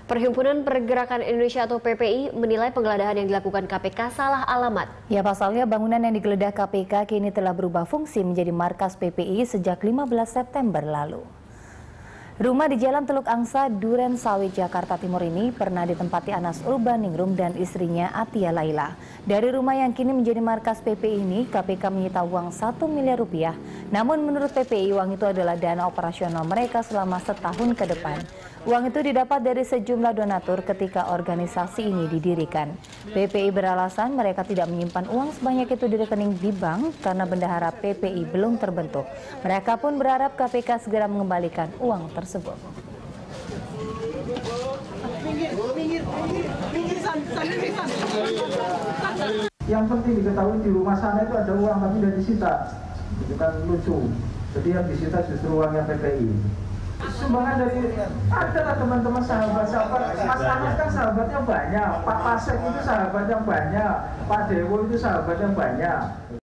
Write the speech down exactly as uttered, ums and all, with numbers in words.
Perhimpunan Pergerakan Indonesia atau P P I menilai penggeledahan yang dilakukan K P K salah alamat. Ya, pasalnya bangunan yang digeledah K P K kini telah berubah fungsi menjadi markas P P I sejak lima belas September lalu. Rumah di Jalan Teluk Angsa, Duren Sawit, Jakarta Timur ini pernah ditempati Anas Urbaningrum dan istrinya Atia Laila. Dari rumah yang kini menjadi markas P P I ini, K P K menyita uang satu miliar rupiah. Namun menurut P P I, uang itu adalah dana operasional mereka selama setahun ke depan. Uang itu didapat dari sejumlah donatur ketika organisasi ini didirikan. P P I beralasan mereka tidak menyimpan uang sebanyak itu di rekening di bank karena bendahara P P I belum terbentuk. Mereka pun berharap K P K segera mengembalikan uang tersebut. Yang penting diketahui di rumah sana itu ada uang tapi sudah disita. Itu kan lucu. Jadi yang disita justru uangnya P P I. Sumbangan dari adalah teman-teman sahabat-sahabat. Mas Anas kan sahabatnya banyak, Pak Pasek itu sahabatnya banyak, Pak Dewo itu sahabatnya banyak.